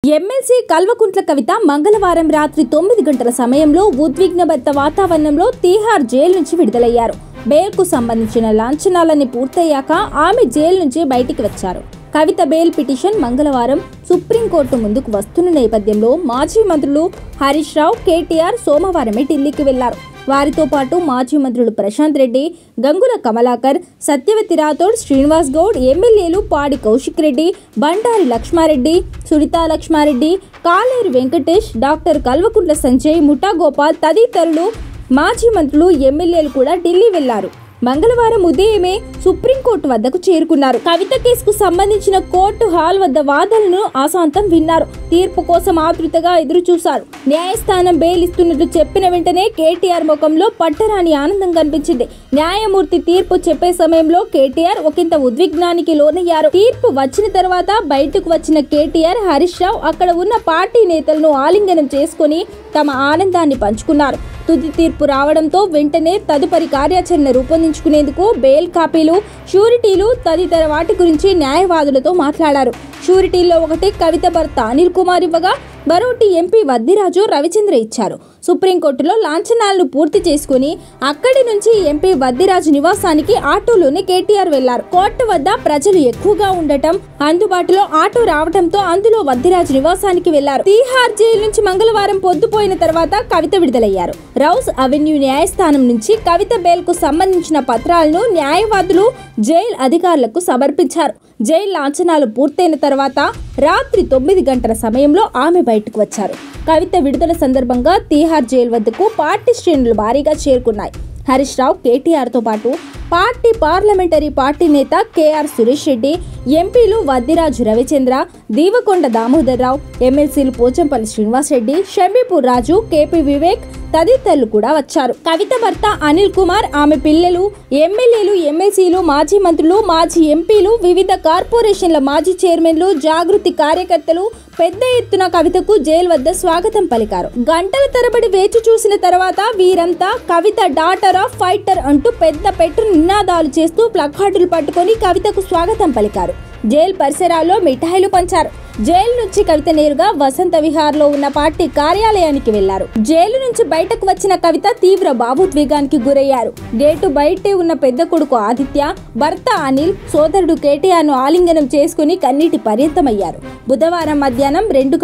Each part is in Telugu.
ఎమ్మెల్సీ కల్వకుంట్ల కవిత మంగళవారం రాత్రి 9 గంటల సమయంలో ఉద్విగ్నభరిత వాతావరణంలో తీహార్ జైలు నుంచి విడుదలయ్యారు. బెయిల్కు సంబంధించిన లాంఛనాలన్నీ పూర్తయ్యాక ఆమె జైలు నుంచి బయటికి వచ్చారు. కవిత బెయిల్ పిటిషన్ మంగళవారం సుప్రీంకోర్టు ముందుకు వస్తున్న నేపథ్యంలో మాజీ మంత్రులు హరీష్ రావు, కేటీఆర్ సోమవారమే ఢిల్లీకి వెళ్లారు. వారితో పాటు మాజీ మంత్రులు ప్రశాంత్ రెడ్డి, గంగుల కమలాకర్, సత్యవతి రాథోడ్, శ్రీనివాస్ గౌడ్, ఎమ్మెల్యేలు పాడి కౌశిక్ రెడ్డి, బండారి లక్ష్మారెడ్డి, సునీతా లక్ష్మారెడ్డి, కాలేరు వెంకటేష్, డాక్టర్ కల్వకుంట్ల సంజయ్, ముఠా గోపాల్ తదితరులు మాజీ మంత్రులు, ఎమ్మెల్యేలు కూడా ఢిల్లీ వెళ్లారు. మంగళవారం ఉదయమే సుప్రీంకోర్టు వద్దకు చేరుకున్నారు. కవిత కేసుకు సంబంధించిన కోర్టు హాల్ వద్ద వాదనలను ఆశాంతం విన్నారు. తీర్పు కోసం ఆతృతగా ఎదురు చూశారు. న్యాయస్థానం బెయిల్ ఇస్తున్నట్లు చెప్పిన వెంటనే కేటీఆర్ ముఖంలో పట్టరాని ఆనందం కనిపించింది. న్యాయమూర్తి తీర్పు చెప్పే సమయంలో కేటీఆర్ ఒకంత ఉద్విగ్నానికి లోనయ్యారు. తీర్పు వచ్చిన తర్వాత బయటకు వచ్చిన కేటీఆర్, హరీష్ రావు అక్కడ ఉన్న పార్టీ నేతలను ఆలింగనం చేసుకుని తమ ఆనందాన్ని పంచుకున్నారు. తుది తీర్పు రావడంతో వెంటనే తదుపరి కార్యాచరణ రూపొందించుకునేందుకు బెయిల్ కాపీలు, షూరిటీలు తదితర వాటి గురించి న్యాయవాదులతో మాట్లాడారు. షూరిటీల్లో ఒకటి కవిత భర్త అనిల్ కుమార్ ఇవ్వగా, మరోటి ఎంపీ వద్దిరాజు రవిచంద్ర ఇచ్చారు. సుప్రీంకోర్టులో లాంఛనాలను పూర్తి చేసుకుని అక్కడి నుంచి ఎంపీ వద్దిరాజు నివాసానికి ఆటోలోనే కేటీఆర్ వెళ్లారు. కోర్టు వద్ద ప్రజలు ఎక్కువగా ఉండటం, అందుబాటులో ఆటో రావడంతో అందులో వద్దిరాజు నివాసానికి వెళ్లారు. తీహార్ జైలు నుంచి మంగళవారం పొద్దుపోయిన తర్వాత కవిత విడుదలయ్యారు. రౌస్ అవెన్యూ న్యాయస్థానం నుంచి కవిత బెయిల్ కు సంబంధించిన పత్రాలను న్యాయవాదులు జైలు అధికారులకు సమర్పించారు. జైలు లాంఛనాలు పూర్తయిన తర్వాత రాత్రి 9 గంటల సమయంలో ఆమె బయటకు వచ్చారు. కవిత విడుదల సందర్భంగా తీహార్ జైలు వద్దకు పార్టీ శ్రేణులు భారీగా చేరుకున్నాయి. హరీష్ రావు, కేటీఆర్తో పాటు పార్లమెంటరీ పార్టీ నేత కేఆర్ సురేష్ రెడ్డి, ఎంపీలు వద్దిరాజు రవిచంద్ర, దీవకొండ దామోదర్ రావు, ఎమ్మెల్సీలు పోచంపల్లి శ్రీనివాస్ రెడ్డి, షంబీపూర్ రాజు, కేపీ వివేక్ తదితరులు కూడా వచ్చారు. కవిత భర్త అనిల్ కుమార్, ఆమె పిల్లలు, ఎమ్మెల్యేలు, ఎమ్మెల్సీలు, మాజీ మంత్రులు, మాజీ ఎంపీలు, వివిధ కార్పొరేషన్ల మాజీ చైర్మన్లు, జాగృతి కార్యకర్తలు పెద్ద ఎత్తున కవితకు జైలు వద్ద స్వాగతం పలికారు. గంటల తరబడి వేచి చూసిన తర్వాత వీరంతా కవిత డాటర్ ఆఫ్ ఫైటర్ అంటూ పెద్ద పెట్టు నినాదాలు చేస్తూ ప్లకార్డులు పట్టుకొని కవితకు స్వాగతం పలికారు. జైలు పరిసరాల్లో మిఠాయిలు పంచారు. జైలు నుంచి కవిత నేరుగా వసంత విహార్లో ఉన్న పార్టీ కార్యాలయానికి వెళ్లారు. జైలు నుంచి బయటకు వచ్చిన కవిత తీవ్ర భావోద్వేగానికి గురయ్యారు. గేటు బయటే ఉన్న పెద్ద కొడుకు ఆదిత్య, భర్త అనిల్, సోదరుడు కేటీఆర్ ను ఆలింగనం చేసుకుని కన్నీటి పర్యంతమయ్యారు. బుధవారం మధ్యాహ్నం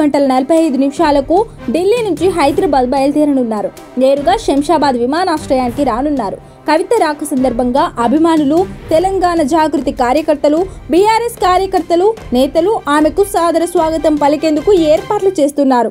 2:45 ఢిల్లీ నుంచి హైదరాబాద్ బయలుదేరనున్నారు. నేరుగా శంషాబాద్ విమానాశ్రయానికి రానున్నారు. కవిత రాక సందర్భంగా అభిమానులు, తెలంగాణ జాగృతి కార్యకర్తలు, బీఆర్ఎస్ కార్యకర్తలు, నేతలు ఆమెకు సాదర స్వాగతం పలికేందుకు ఏర్పాట్లు చేస్తున్నారు.